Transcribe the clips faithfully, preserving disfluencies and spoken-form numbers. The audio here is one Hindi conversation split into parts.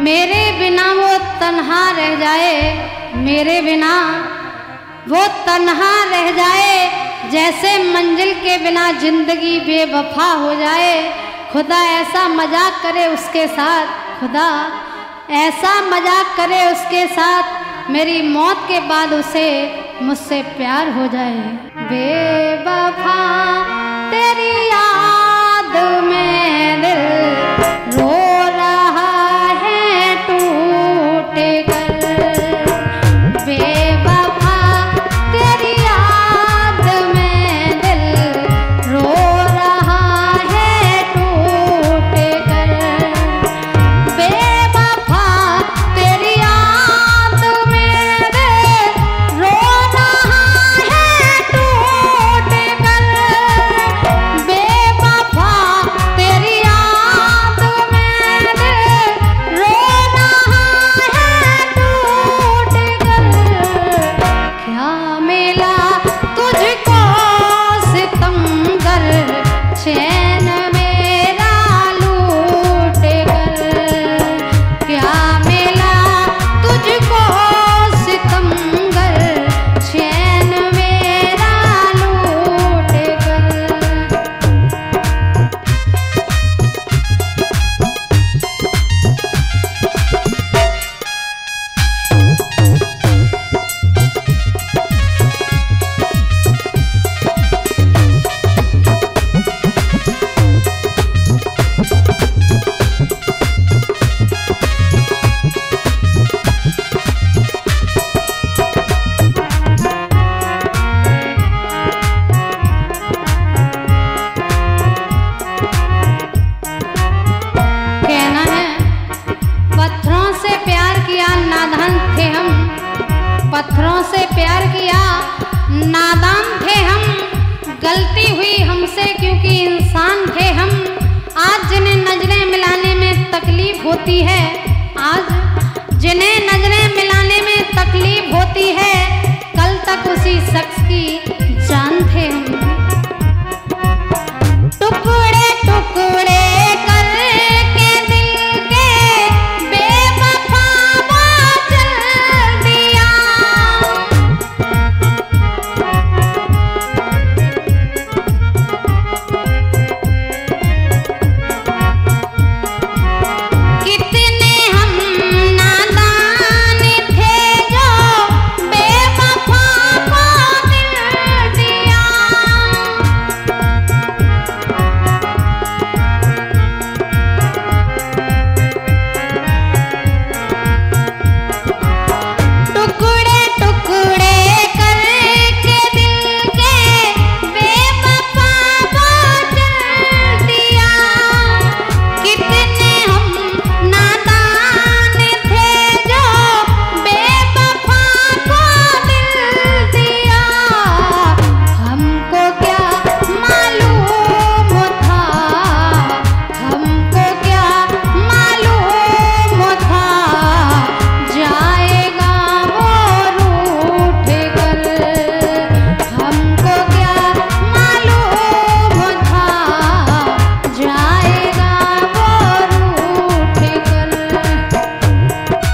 मेरे बिना वो तन्हा रह जाए, मेरे बिना वो तन्हा रह जाए, जैसे मंजिल के बिना जिंदगी बेवफा हो जाए। खुदा ऐसा मजाक करे उसके साथ, खुदा ऐसा मजाक करे उसके साथ, मेरी मौत के बाद उसे मुझसे प्यार हो जाए। बेवफा तेरी याद में दिल रो रहा है टूट कर, बेवफा तेरी याद में दिल रो रहा है टूट कर, बेवफा तेरी याद में दिल रो रहा है टूट कर, बेवफा तेरी याद में दिल रो रहा है टूट कर। क्या मिला तुझको सितमगर, चैन मेरा लूट कर, क्या मिला तुझको सितमगर, चैन मेरा लूट कर। कहना है पत्थरों से प्यार किया नादान थे हम, पत्थरों से प्यार किया नादान थे हम, गलती हुई हमसे क्योंकि इंसान थे हम। आज जिन्हें नजरें मिलाने में तकलीफ होती है, आज जिन्हें नजरें मिलाने में तकलीफ होती है, कल तक उसी शख्स की जान थे हम। टुकड़े टुकड़े करके दिल के बेवफा बादल दिया, कितने हम नादान थे जो बेवफा को दिल दिया। टुकड़े टुकड़े करके दिल के बेवफा बादल दिया, कितने हम नादान थे जो बेवफा को दिल दिया। हमको क्या मालूम था, हमको क्या मालूम था, जाएगा वो रूठ कर, हमको क्या मालूम था, जाएगा वो रूठ कर।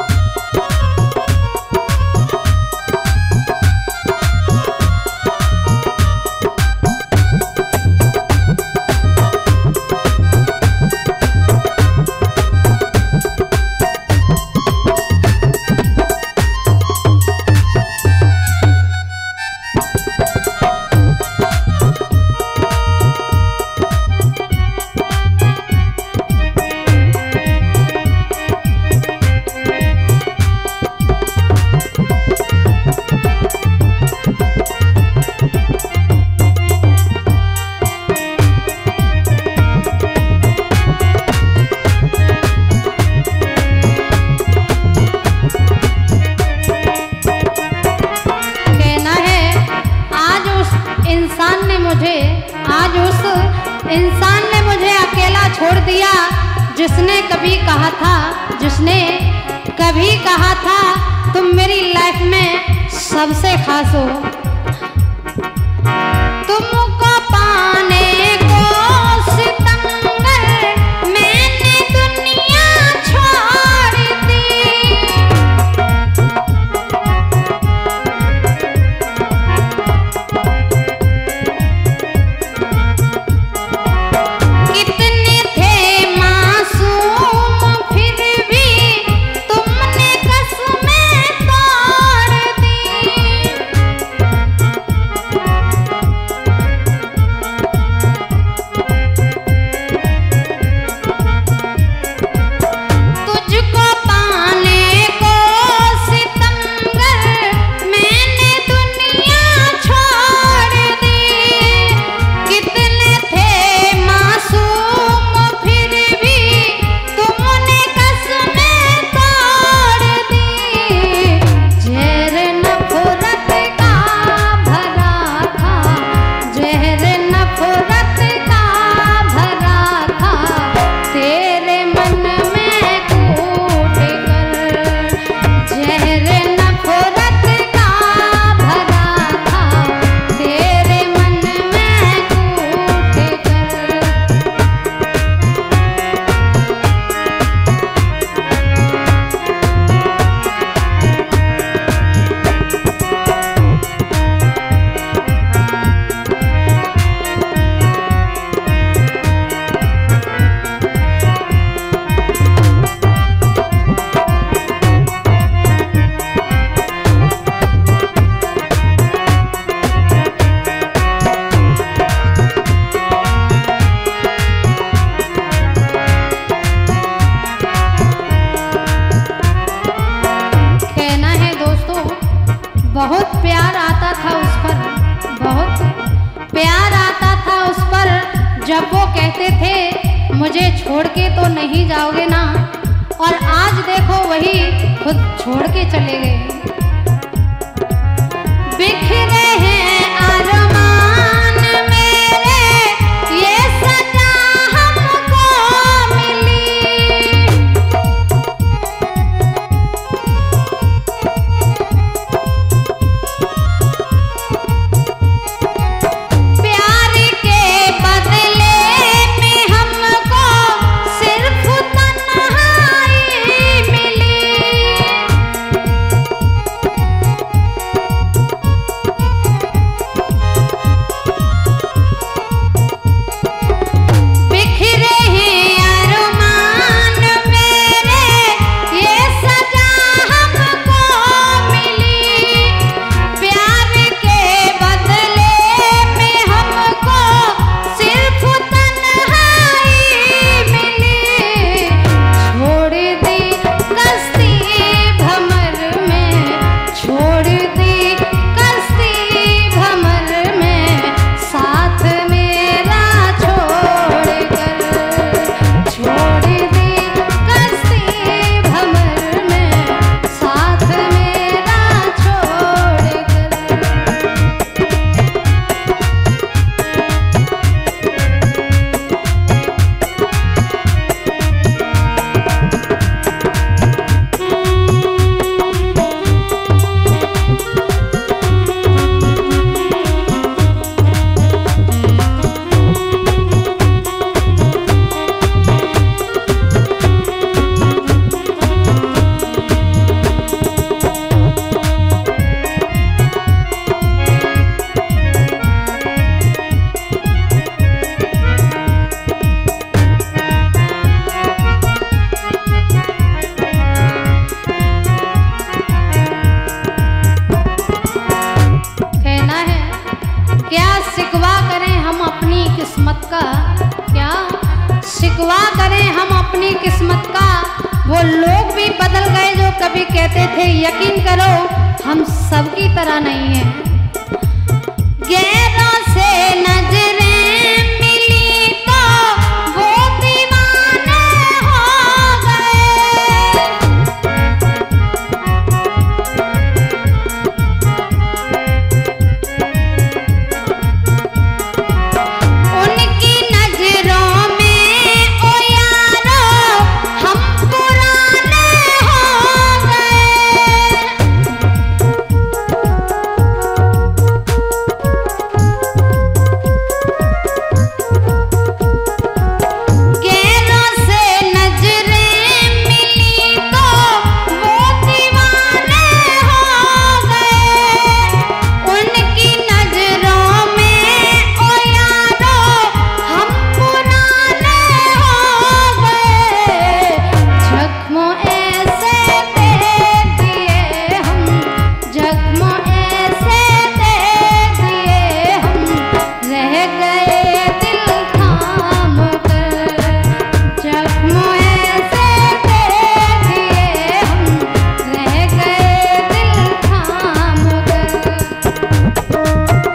कहना है आज उस इंसान ने मुझे, आज उस इंसान ने मुझे अकेला छोड़ दिया, जिसने कभी कहा था, जिसने कभी कहा था तुम मेरी लाइफ में सबसे खास हो। तुमको पाने को सितमगर मैंने दुनिया छोड़ जब वो कहते थे मुझे छोड़ के तो नहीं जाओगे ना, और आज देखो वही खुद छोड़ के चले गए। बिखरे हैं अरमान मेरे, ये सजा हमको मिली। प्यार के बदले में हमको सिर्फ तन्हाई मिली। बिखरे हैं अरमान मेरे, ये सजा हमको मिली। प्यार के बदले में हमको सिर्फ तन्हाई मिली। छोड़ दी कश्ती भंवर में, छोड़ दी कश्ती भंवर में, साथ मेरा छोड़ कर। छोड़ दी कश्ती भंवर में, साथ मेरा छोड़ कर। कहना है क्या शिकवा करें हम अपनी किस्मत का, क्या शिकवा करें हम अपनी किस्मत का। वो लोग भी बदल गए जो कभी कहते थे यकीन करो हम सबकी तरह नहीं है। गैरों से नजरें मिली तो वो दीवाने हो गए। उनकी नजरों में ओ यारो हम पुराने हो गए। गैरों से नजरें मिली तो वो दीवाने हो गए। उनकी नजरों में ओ यारो हम पुराने हो गए। जख्मों ऐसे दे दिए हम, जख्मों ऐसे दे दिए हम, रह गए दिल थाम कर। जख्मों ऐसे दे दिए हम, रह गए दिल थाम कर।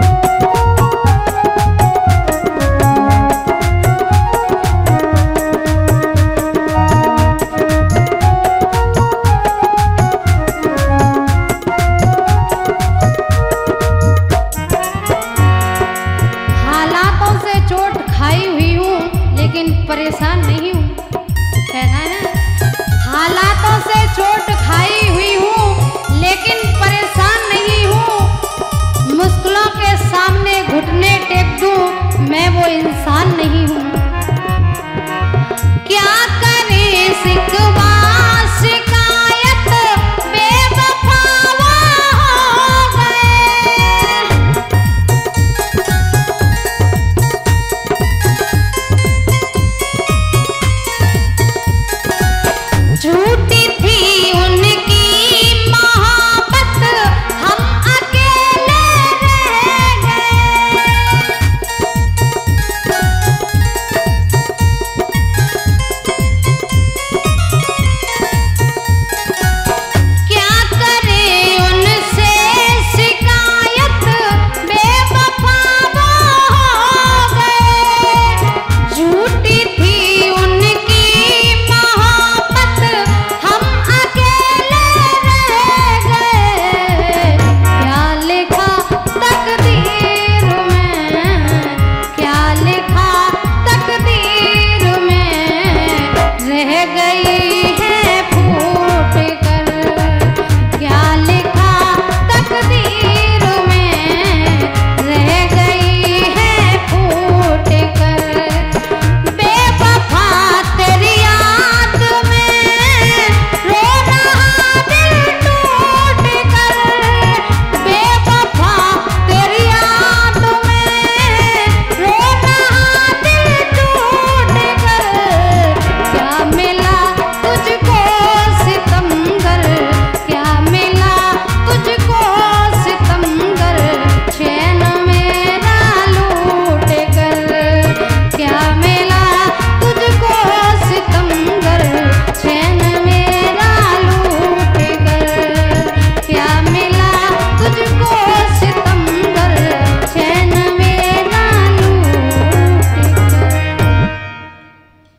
हालातों से चोट खाई हुई हूँ लेकिन परेशान नहीं हूँ। कहना है हालातों से चोट खाई हुई हूँ लेकिन परेशान नहीं हूँ। मुश्किलों के सामने घुटने टेक दूँ मैं वो इंसान नहीं हूँ। क्या करें सिक